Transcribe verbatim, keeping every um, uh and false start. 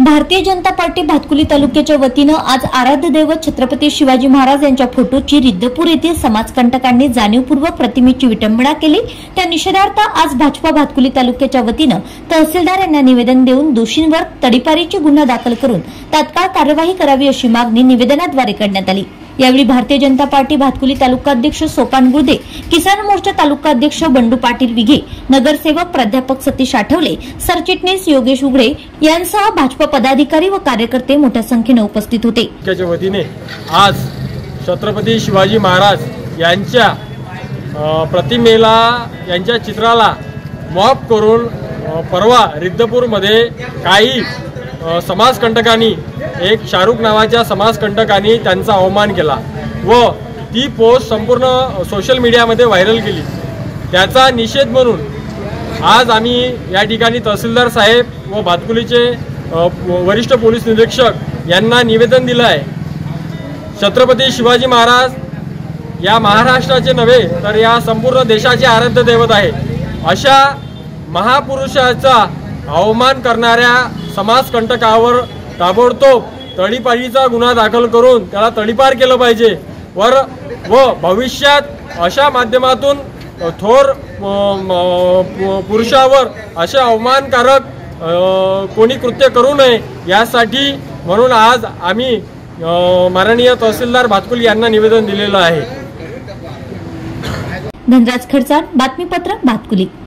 Bharatiya Janata party Bhatkuli तालुक्याच्या वतीनं आज आराध्य दैवत छत्रपती शिवाजी महाराज यांच्या फोटोची रिद्धपूर येथील समाजकंटकांनी जाणीवपूर्वक प्रतिमेची विटंबना केली। त्या निषेधार्थ आज भाजपा भातकुली तालुक्याच्या वतीनं तहसीलदार यांना निवेदन देऊन दोषींवर तडीपारीची गुन्हा दाखल करून तात्काळ कार्यवाही करावी अशी मागणी निवेदनाद्वारे करण्यात आली। यावेळी भारतीय जनता पार्टी भातकुली तालुका अध्यक्ष सोपान गुर्दे, किसान मोर्चा तालुका अध्यक्ष बंडू पाटील विघे, नगरसेवक प्राध्यापक सतीश आठवले, सरचिटणीस योगेश उघडे यांसह भाजपा पदाधिकारी व कार्यकर्ते मोठ्या संख्येने उपस्थित होते। त्याच्या वतीने आज छत्रपती शिवाजी महाराज यांच्या प्रतिमेला यांच्या चित्राला मॉप करून परवा रिद्धपूर मध्ये काही समाजकंटकांनी एक शाहरुख नावाच्या समाजकंटकांनी त्यांचा अवमान केला व ती पोस्ट संपूर्ण सोशल मीडियामध्ये व्हायरल केली। त्याचा निषेध म्हणून आज आम्ही या ठिकाणी तहसीलदार साहेब व भातकुलीचे वरिष्ठ पोलीस निरीक्षक यांना निवेदन दिलं आहे। छत्रपती शिवाजी महाराज या महाराष्ट्राचे नव्हे तर या संपूर्ण देशाचे आराध्य दैवत आहे। अशा महापुरुषाचा अवमान करणाऱ्या समाजकंटकावर ताबडतोब तडीपारीचा गुन्हा दाखल करून त्याला तडीपार केलं पाहिजे वर व भविष्यात अशा माध्यमातून थोर पुरुषावर असे अवमानकारक कोणी कृत्य करू नये यासाठी म्हणून आज आम्ही माननीय तहसीलदार भातकुली यांना निवेदन दिलेलं आहे। धनराज खडसाळ, बातमीपत्र भातकुली।